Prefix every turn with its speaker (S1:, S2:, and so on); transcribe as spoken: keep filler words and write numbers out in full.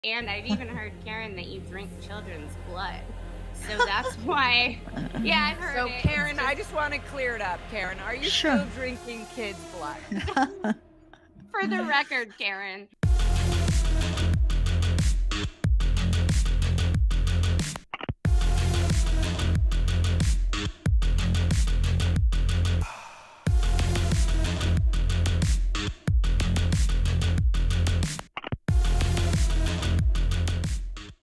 S1: And I've even heard, Karen, that you drink children's blood. So that's why, yeah, I've heard
S2: So,
S1: it.
S2: Karen, I just want to clear it up. Karen, are you
S3: Sure.
S2: still drinking kids' blood?
S1: For the record, Karen.